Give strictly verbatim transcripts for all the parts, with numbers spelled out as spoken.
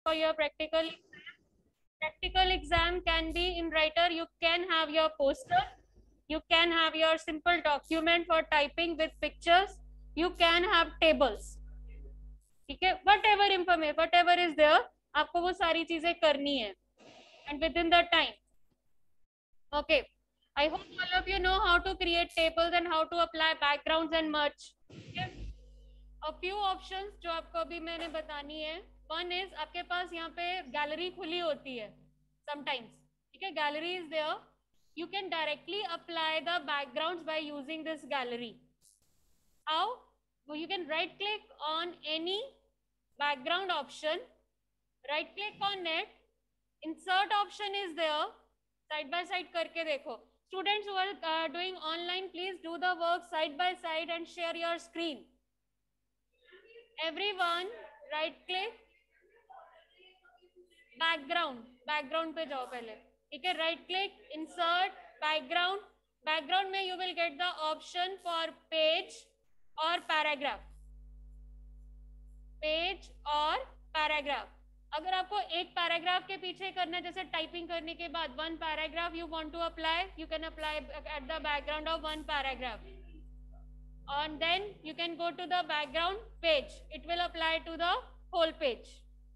for your practical. Practical exam can be in writer. You can have your poster. You can have your simple document for typing with pictures. You can have tables. ठीक है, whatever information, whatever is there, आपको वो सारी चीजें करनी है, and within the time. Okay. I hope all of you know how to create tables and how to apply backgrounds and merge. Okay. A few options जो आपको अभी मैंने बतानी है. One is आपके पास यहाँ पे गैलरी खुली होती है sometimes. ठीक है, gallery is there. You can directly apply the backgrounds by using this gallery. How? Well, you can right click on any background option, right click on it, insert option is there, side by side करके देखो. Students who are uh, doing online, please do the work side by side and share your screen. Everyone, right click, background, background पे जाओ पहले, ठीक है, right click, insert, background, background में you will get the option for page और paragraph, page और paragraph. अगर आपको एक पैराग्राफ के पीछे करना है, जैसे टाइपिंग करने के बाद one paragraph you want to apply, you can apply at the background of one paragraph, and then you can go to the background page, it will apply to the whole page.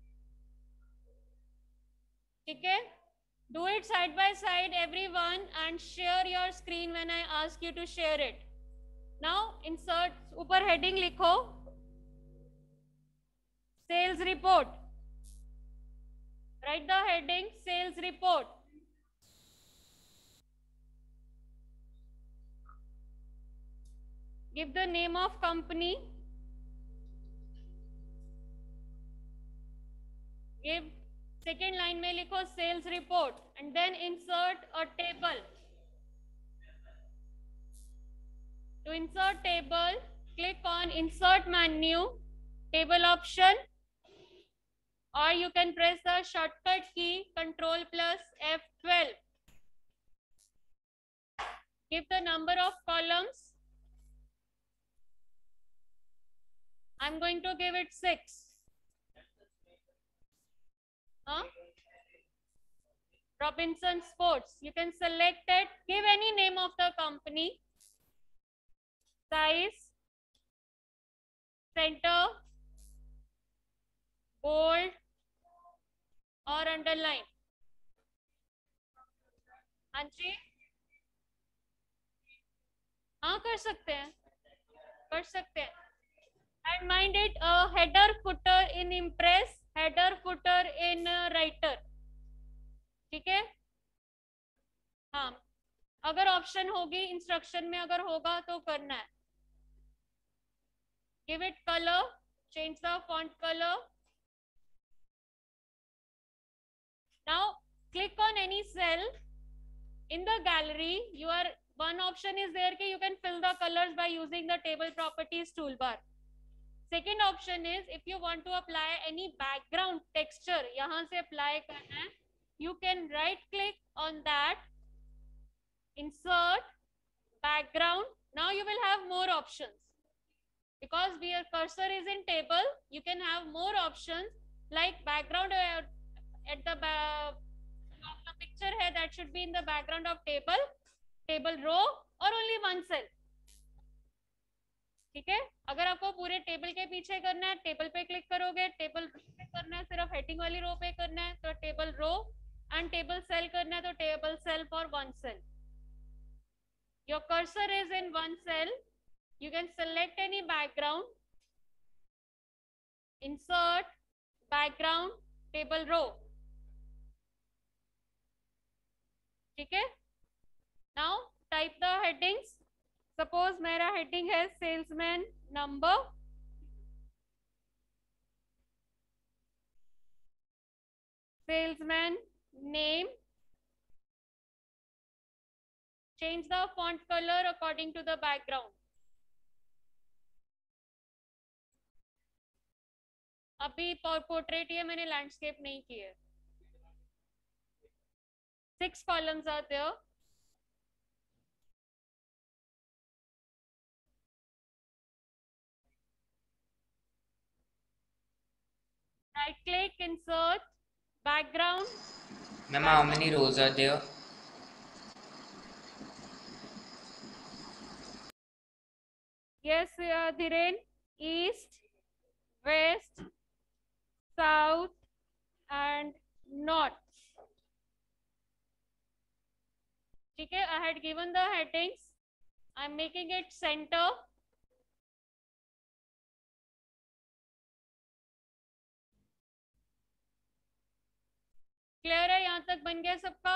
ठीक है, do it side by side everyone and share your screen when I ask you to share it. Now insert, ऊपर heading लिखो sales report, write the heading sales report. Give the name of company, give second line में लिखो sales report, and then insert a table. To insert table, click on insert menu, table option, or you can press the shortcut key control plus F twelve. Give the number of columns. I'm going to give it six. Huh? Robinson Sports. You can select it. Give any name of the company. Size, center, bold और underline. हाँ जी, हाँ कर सकते हैं, कर सकते हैं. And mind it, uh, header footer in Impress, header footer in uh, Writer. ठीक है, हाँ, अगर ऑप्शन होगी इंस्ट्रक्शन में, अगर होगा तो करना है. Give it color, change the font color. Now click on any cell in the gallery. You are, one option is there कि you can fill the colors by using the table properties toolbar. Second option is if you want to apply any background texture, यहाँ से apply करना है, you can right click on that, insert background. Now you will have more options. Because your cursor is in table, you can have more options like background uh, at the uh, the picture here that should be in the background of table, table row or only one cell. ठीक है, अगर आपको पूरे table के पीछे करना है, table पे क्लिक करोगे, टेबल पे करना है, सिर्फ हेडिंग वाली रो पे करना है तो table row, and table cell करना है तो table cell for one cell. Your cursor is in one cell. You can select any background, insert background, table row. ठीक है, now type the headings. Suppose मेरा heading है salesman number, salesman name, change the font color according to the background. अभी portrait ये मैंने landscape नहीं किया है. Six columns are there. Right click, insert, background. Ma'am, how many rows are there? Yes, uh, Dhiren. East, west, south, and north. Okay, I had given the headings. I'm making it center. Clear है? यहां तक बन गया सबका?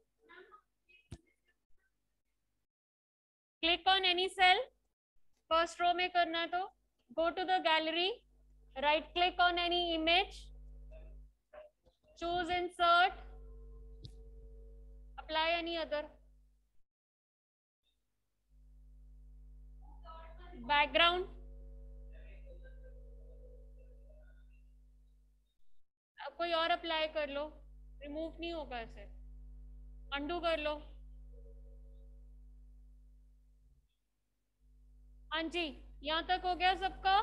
Click on any cell, first row में करना है तो go to the gallery, right click on any image, choose insert, apply any other, background, कोई और अप्लाई कर लो, रिमूव नहीं होगा ऐसे, अंडू कर लो। हाँ जी, यहां तक हो गया सबका?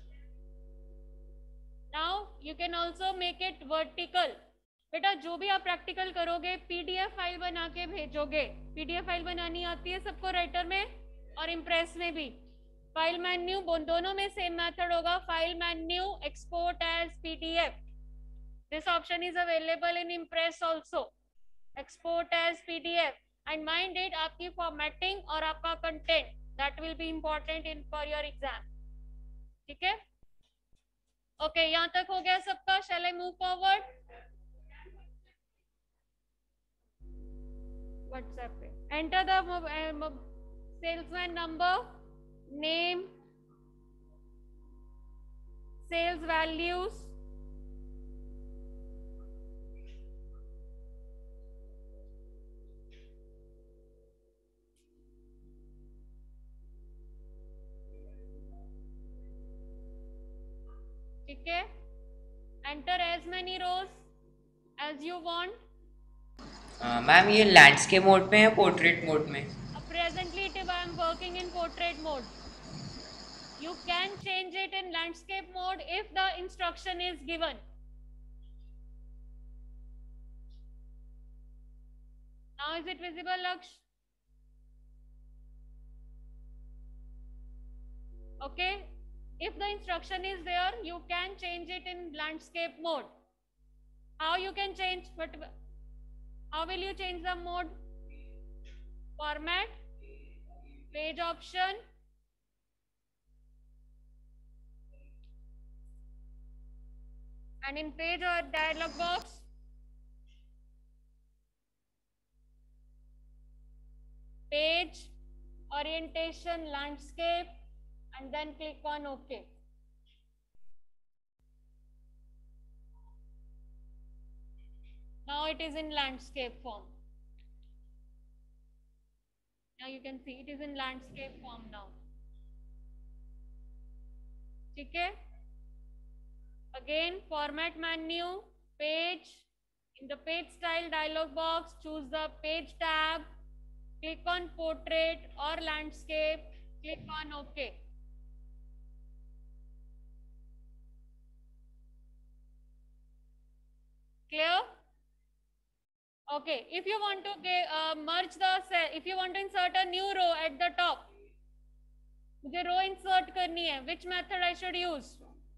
Now you can also make it vertical. बेटा जो भी आप प्रैक्टिकल करोगे पीडीएफ फाइल बना के भेजोगे। पीडीएफ फाइल बनानी आती है सबको राइटर में और इम्प्रेस में भी। फाइल मेन्यू दोनों में सेम मेथड होगा, file menu export as PDF. This option is available in Impress also, export as PDF. And mind it, आपकी फॉर्मेटिंग और आपका content that will be important in for your exam. ठीक है, okay okay, यहाँ तक हो गया सबका? Shall I move forward? WhatsApp पे enter the salesman number, name, sales values, ठीक है, enter as many rows as you want. Ma'am ये लैंडस्केप मोड में है, पोर्ट्रेट मोड में? Presently it I am working in portrait mode. You can change it in landscape mode if the instruction is given. Now is it visible, Laksh? Okay, if the instruction is there, you can change it in landscape mode. How you can change? But how will you change the mode? Format, page option, and in page or dialog box, page, orientation, landscape, and then click on OK. Now it is in landscape form. Now you can see it is in landscape form now. ठीक है, again format menu, page, in the page style dialog box choose the page tab, click on portrait or landscape, click on OK. Clear? Okay, if you want to get, uh, merge the cell, if you want to insert a new row at the top, मुझे रो insert करनी है, which method I should use?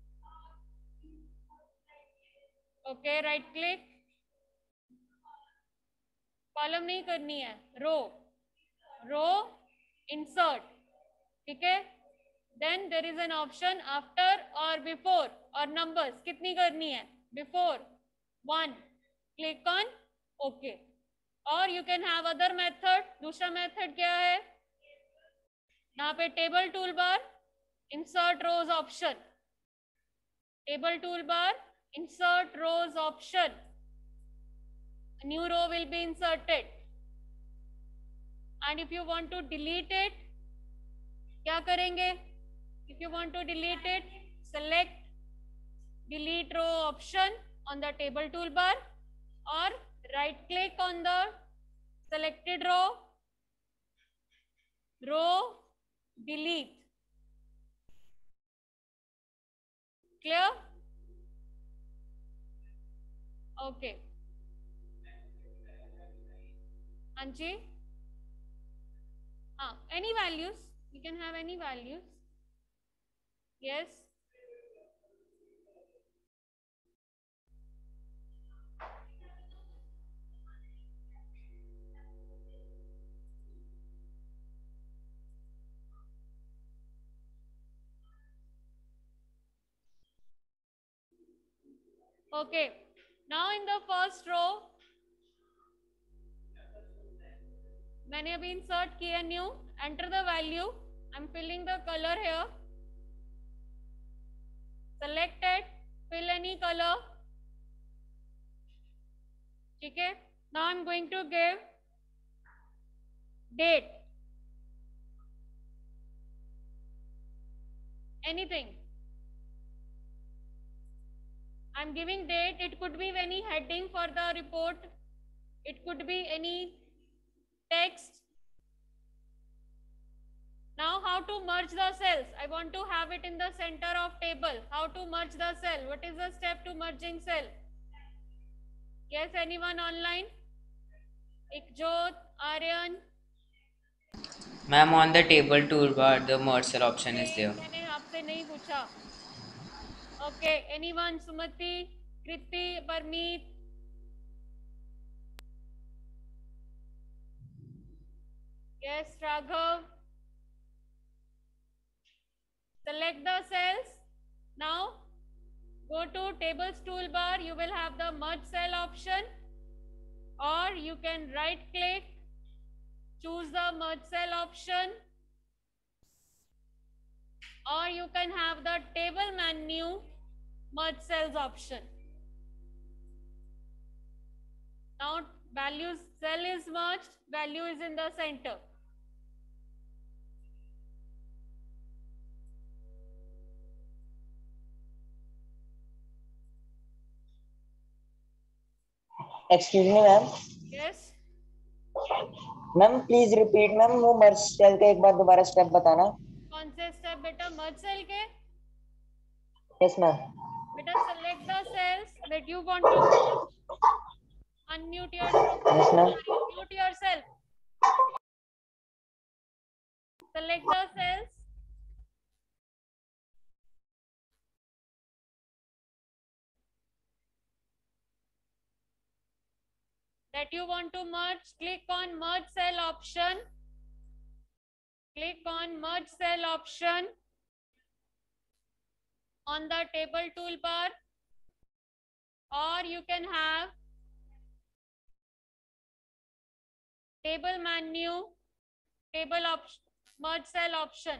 Okay, right click, column नहीं करनी है, row, row insert, ठीक है। Then there is an option after और before और नंबर्स कितनी करनी है? Before one, click on okay. और you can have other method. दूसरा मेथड क्या है? यहाँ पे table tool bar, insert rows option, table tool bar, insert rows option, new row will be inserted. And if you want to delete it, क्या करेंगे? If you want to delete it, select delete row option on the table toolbar or right click on the selected row, row delete. Clear? Okay. Anji? Ah, any values? You can have any values. Yes. Okay. Now in the first row, मैंने अभी insert किया new. Enter the value. I'm filling the color here. Select it. Fill any color. Okay. Now I'm going to give date. Anything. I'm giving date. It could be any heading for the report. It could be any text. Now how to merge the cells? I want to have it in the center of table. How to merge the cell? What is the step to merging cell? Yes, anyone online? Ikjot, Aryan? Ma'am, on the table toolbar, the merge cell option is there. मैंने आपसे नहीं पूछा. Okay, anyone? Sumati, Kriti, Parmeet? Yes, Raghav. Select the cells. Now, go to tables toolbar. You will have the merge cell option, or you can right click, choose the merge cell option, or you can have the table menu merge cells option. Now, values cell is merged, value is in the center. Excuse me, ma'am. Yes. Ma'am please repeat ma'am वो merge cell का एक बार दोबारा step बताना. कौन से step बेटा? Merge cell के? Yes ma'am. बेटा select the cells that you want to merge. Unmute yourself. Yes, ma'am. Mute yourself. Select the cells. That you want to merge. Click on merge cell option. Click on merge cell option on the table toolbar, or you can have table menu, table option, merge cell option.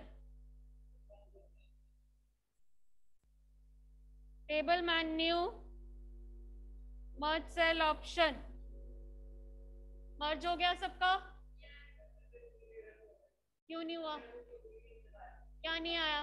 Table menu, merge cell option. Merge हो गया सबका? क्यों नहीं हुआ? क्या नहीं आया?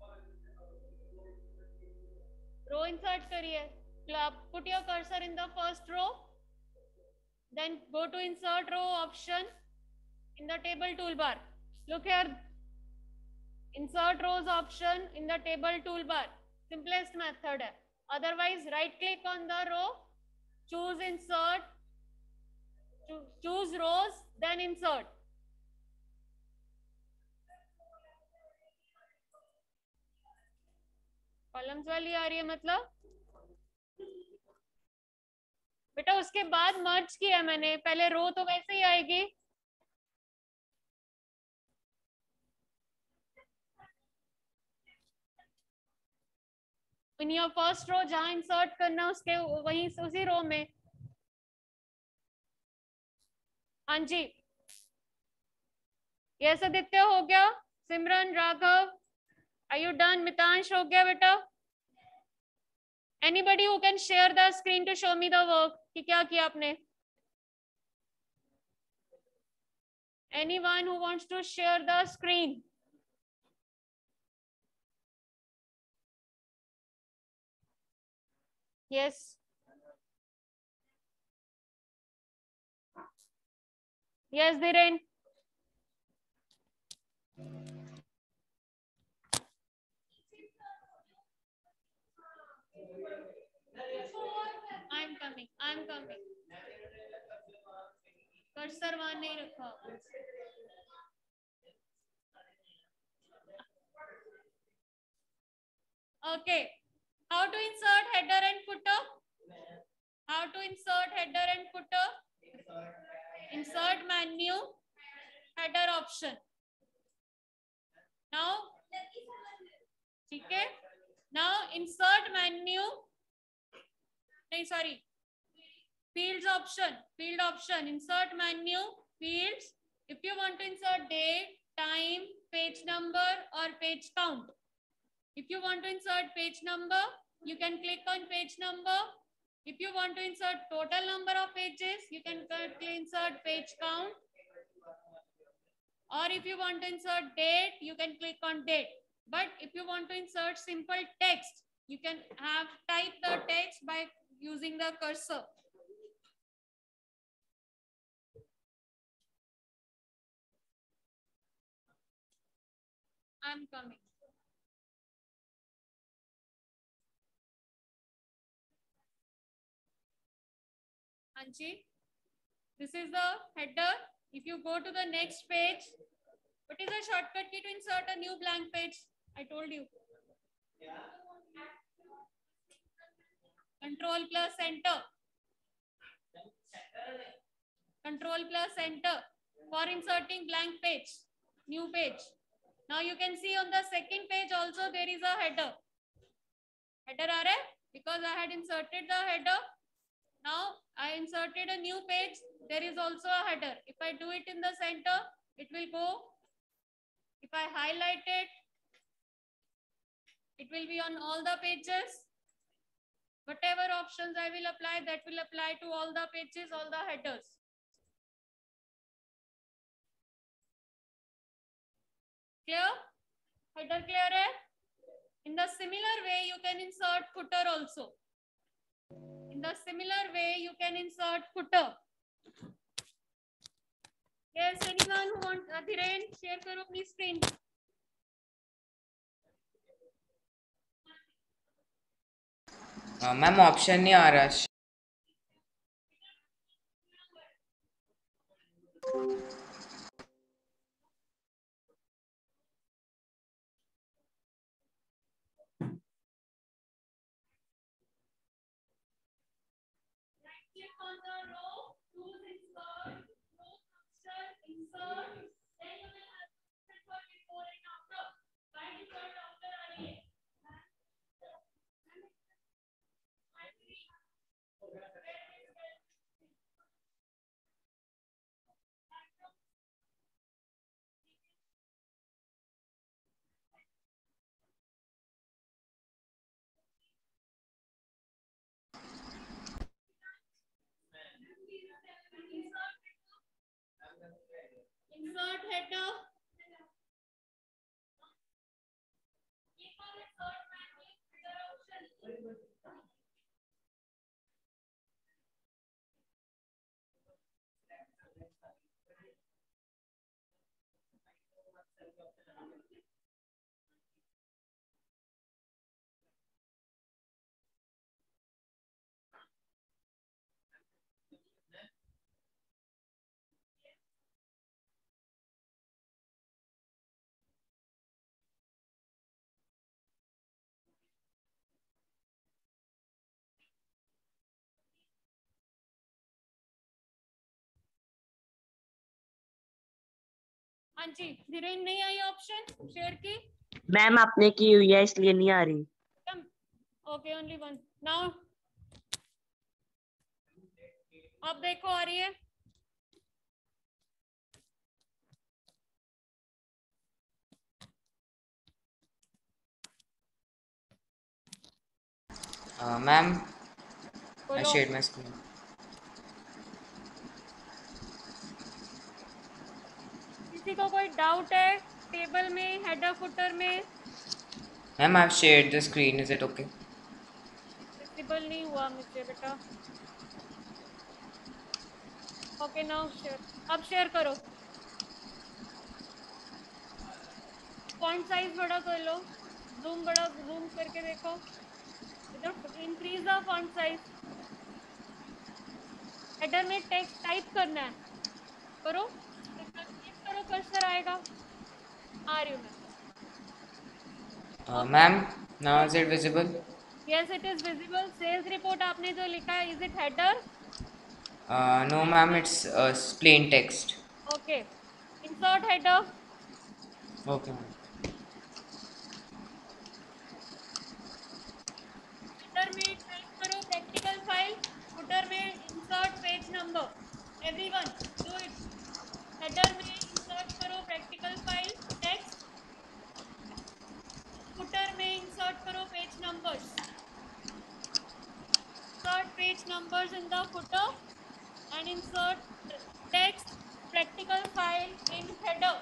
Row insert करिए. Put your cursor in the first row. Then go to insert row option in the table toolbar. Look here. Insert rows option in the table toolbar. Simplest method है. Otherwise, right click on the row, choose insert, choose rows, then insert. Columns वाली आ रही है मतलब? बेटा उसके बाद मर्ज किया मैंने, पहले रो तो वैसे ही आएगी. इन योर फर्स्ट रो जहां इंसर्ट करना उसके वहीं उसी रो में. हाँ जी. यस आदित्य हो गया. Simran, Raghav, are you done? Mitansh हो गया बेटा? Anybody who can share the screen to show me the work कि क्या किया आपने? Anyone who wants to share the screen? Yes. Yes Dhiren. I'm coming. I am coming. Cursor वहां नहीं रखा. Okay. How to insert header and footer? How to insert header and footer? Insert menu, header option. Now, okay. Now insert menu. No, sorry. Fields option. Field option. Insert menu. Fields. If you want to insert date, time, page number, or page count. If you want to insert page number, you can click on page number. If you want to insert total number of pages, you can insert page count. Or if you want to insert date, you can click on date. But if you want to insert simple text, you can have type the text by using the cursor. I'm coming. Anji, this is the header. If you go to the next page, what is the shortcut key to insert a new blank page? I told you. Control plus enter. Control plus enter for inserting blank page, new page. Now you can see on the second page also there is a header. Header are it? Because I had inserted the header. Now I inserted a new page. There is also a header. If I do it in the center, it will go. If I highlight it, it will be on all the pages. Whatever options I will apply, that will apply to all the pages, all the headers. Clear? Header clear hai? In the similar way, you can insert footer also. In the similar way, you can insert footer. Yes, anyone who wants, Adhiren, share karo apni screen. Ma'am option नहीं आ रहा. Click on the row, choose insert, row function, insert. Then you will have insert before and after. By default after आ रही है. Insert header. Click on insert menu, header option. हाँ जी, धीरेन नहीं आई option share की. मैम आपने की हुई है इसलिए नहीं आ रही. Okay, only one. नाउ अब देखो आ रही है. Ma'am I shared my screen. किसी को कोई डाउट है टेबल में, हेडर फुटर में? Ma'am I've shared the screen. Is it okay? Visible नहीं हुआ मुझे बेटा. Okay now share. अब शेयर करो. फॉन्ट साइज बड़ा कर लो. जूम बड़ा जूम करके देखो. इधर increase the font size. Header में टेक्स्ट टाइप करना है, करो, क्लिक करो, कर्सर आएगा। आ रही हूँ मैं। Uh, ma'am, now is it visible? Yes, it is visible. Sales report आपने जो लिखा है, is it header? Uh, no, ma'am, it's uh, plain text. Okay. Insert header. Okay, ma'am. Header में टाइप करो practical file. Footer में insert page number. Everyone, do it. Header में insert करो practical file text. Footer में insert करो page numbers. Insert page numbers in the footer and insert text practical file in header.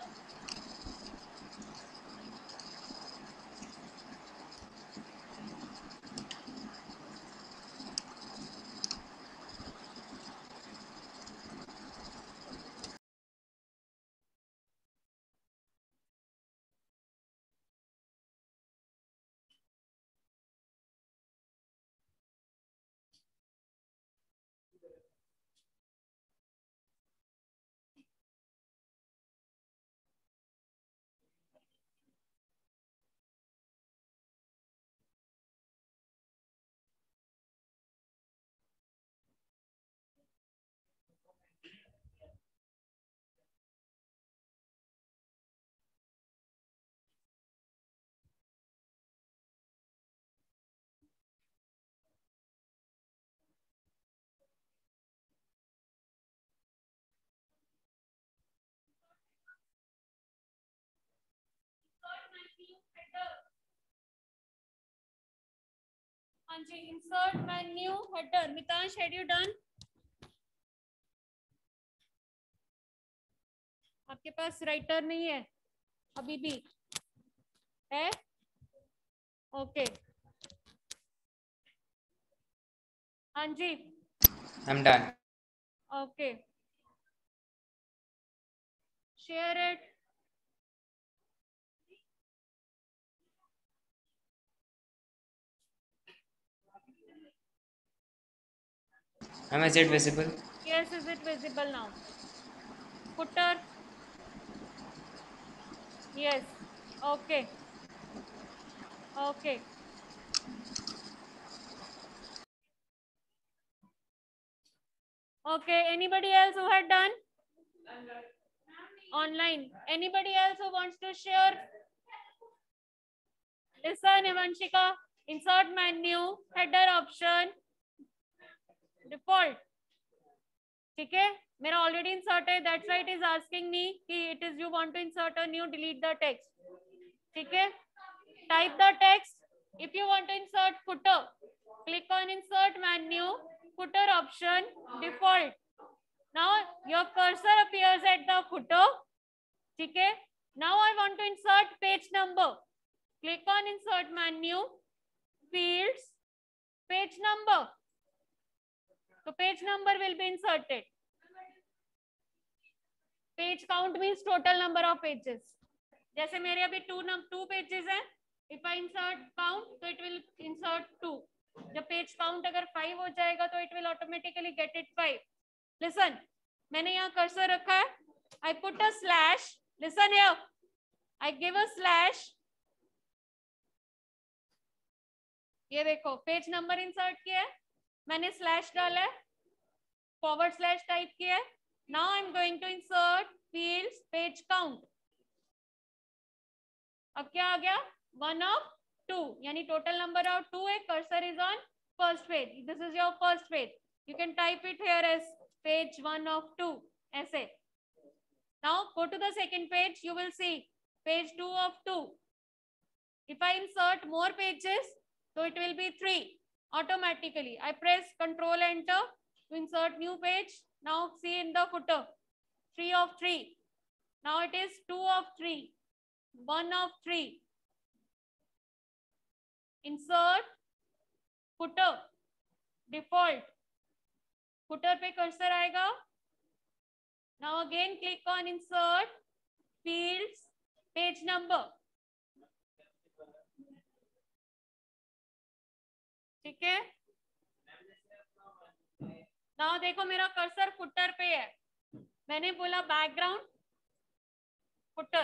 हाँ जी, insert menu header. Mitansh, had you done? आपके पास writer नहीं है अभी भी है? ओके, हाँ जी, I'm done. Okay, share it. Ma'am, is it visible? Yes, is it visible now? Footer. Yes. Okay. Okay. Okay. Anybody else who had done? Online. Anybody else who wants to share? Listen, Evanshika. Insert menu, header option, default. ठीक है, मेरा already insert है, that's why it is asking me कि it is you want to insert a new, delete the text. ठीक है, type the text. If you want to insert footer, click on insert menu, footer option, default. Now your cursor appears at the footer. ठीक है, now I want to insert page number. Click on insert menu, fields, page number. So page number will be inserted. Page count means total number of pages. जैसे मेरे अभी two num two pages हैं. If I insert count, तो it will insert two. जब page count अगर five हो जाएगा तो it will automatically get it five. Listen, मैंने यहाँ cursor रखा है. I put a slash. Listen here. I give a slash. ये देखो page number insert किया है. मैंने स्लैश डाला है, फॉरवर्ड स्लैश टाइप किया है. Now I am going to insert fields page count. अब क्या आ गया? वन ऑफ टू, यानी टोटल नंबर ऑफ टू है. Cursor is on first page. This is your first page. You can type it here as page one of two, ऐसे. Now go to the second page. You will see page two of two. If I insert more pages, so it will be three. Automatically I press control enter to insert new page. Now see in the footer, three of three. Now it is two of three, one of three. Insert footer, default. footer पे cursor आएगा. Now again click on insert fields, page number. ठीक है, now देखो मेरा cursor footer पे है, मैंने बोला background footer,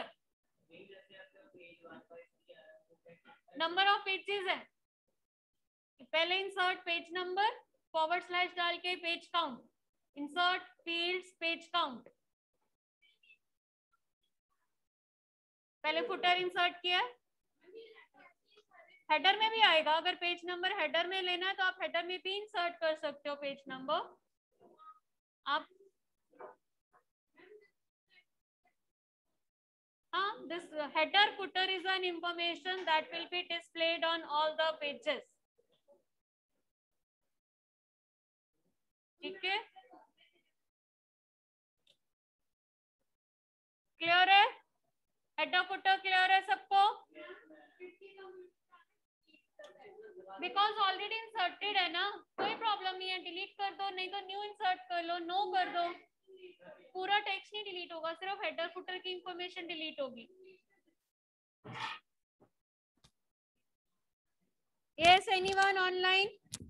number of pages है, पहले insert page number forward slash डाल के page count, insert fields page count, पहले फुटर इंसर्ट किया। हेडर में भी आएगा, अगर पेज नंबर हेडर में लेना है तो आप हेडर में भी इंसर्ट कर सकते हो पेज नंबर। आप हाँ, this header footer is an information that will be displayed on all the pages. ठीक है, क्लियर है? हेडर फुटर क्लियर है सबको? बिकॉज ऑलरेडी इंसर्टेड है ना, कोई प्रॉब्लम नहीं है, डिलीट कर दो, नहीं तो न्यू इंसर्ट कर लो, नो कर दो, पूरा टेक्स्ट नहीं डिलीट होगा, सिर्फ हेडर फुटर की इंफॉर्मेशन डिलीट होगी। Yes, anyone online?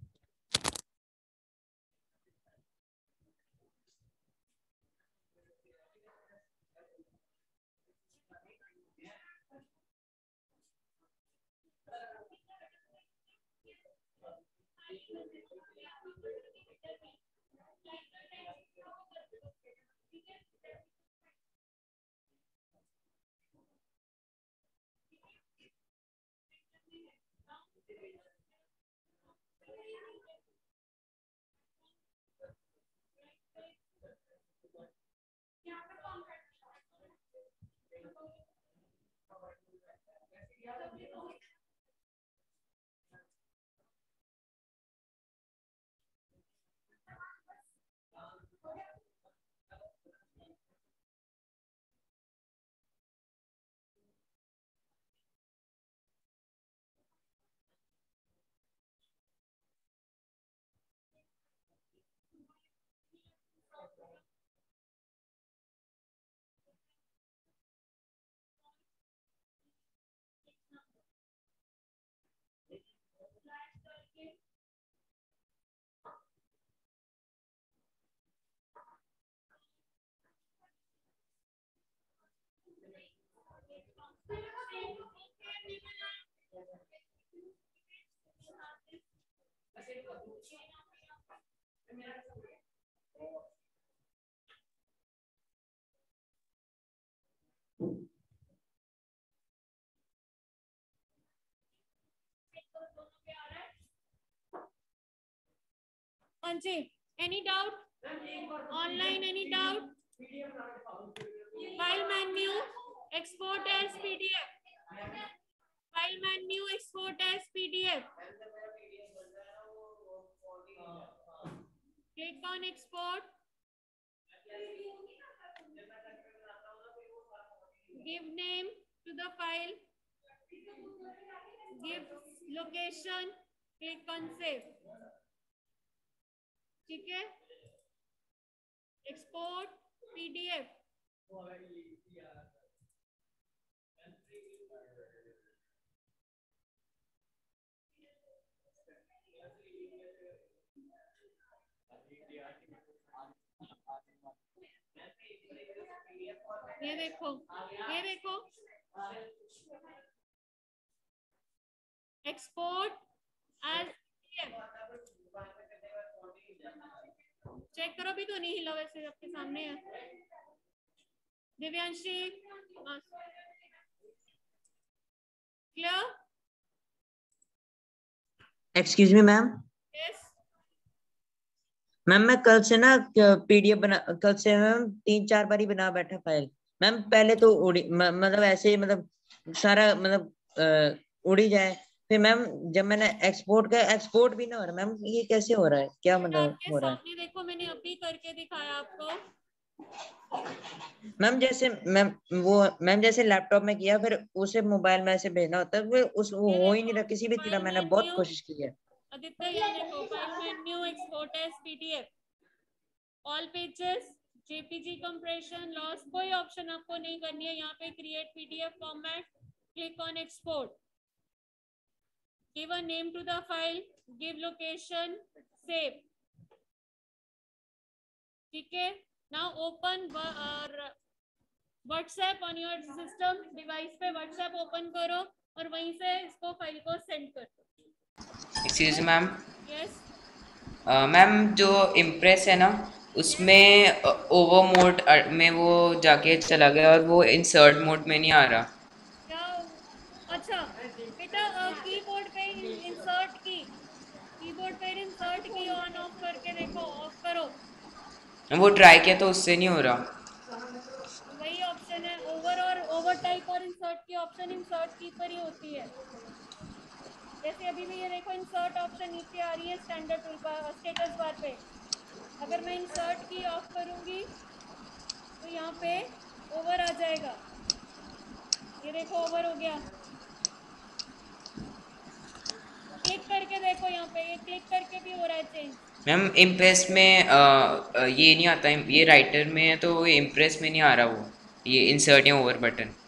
Anji, any doubt? Online, any doubt? File menu, export as P D F. File menu, export as P D F. Click on export. Give name to the file. Give location. Click on save. ठीक है, export PDF, ये देखो, ये देखो, export as check करो भी तो नहीं हिला, वैसे आपके सामने है। Divyanshi, clear? Excuse me ma'am. Yes ma'am मैं कल से ना पीडीएफ बना, कल से मैम तीन चार बार ही बना बैठा फाइल। मैम पहले तो उड़ी म- मतलब ऐसे मतलब सारा मतलब अ, उड़ी जाए, फिर मैम जब मैंने एक्सपोर्ट का एक्सपोर्ट भी ना हो रहा। मैम ये कैसे हो रहा है, क्या मतलब आपके हो रहा है? सामने देखो, मैंने अभी करके दिखाया आपको। मैम जैसे मैम वो मैम जैसे लैपटॉप में किया, फिर उसे मोबाइल में ऐसे भेजना होता है, वो उस वो हो ही नहीं रहा किसी भी तरह। मैंने बहुत कोशिश की है। आदित्य ये देखो, file menu, export as PDF, all pages, JPEG compression, loss, कोई ऑप्शन आपको नहीं करनी है यहाँ पे। Create PDF format, click on export, give a name to the file, give location, save. ठीक है, now open WhatsApp on your system device पे व्हाट्सएप ओपन करो और वहीं से इसको फाइल को सेंड कर दो। एक्सक्यूज मैम, यस मैम जो इम्प्रेस है ना उसमें ओवर मोड में वो जाके चला गया और वो इंसर्ट मोड में नहीं आ रहा। क्या? अच्छा बेटा, कीबोर्ड पे इंसर्ट की कीबोर्ड पे इंसर्ट की ऑन ऑफ करके देखो, ऑफ करो। वो ट्राई किया तो उससे नहीं हो रहा। वही ऑप्शन है, ओवर और ओवर टाइप और इंसर्ट की ऑप्शन इंसर्ट की पर ही होती है। जैसे अभी भी ये देखो इंसर्ट ऑप्शन नीचे आ रही है standard tool bar status bar पे। अगर मैं इंसर्ट की ऑफ करूंगी तो यहाँ पे ओवर आ जाएगा। ये देखो ओवर हो गया। क्लिक करके देखो, यहाँ पे ये क्लिक करके भी हो रहा है चेंज। मैम इम्प्रेस में अ, अ, ये नहीं आता, ये राइटर में है तो इम्प्रेस में नहीं आ रहा वो, ये इंसर्ट या ओवर बटन।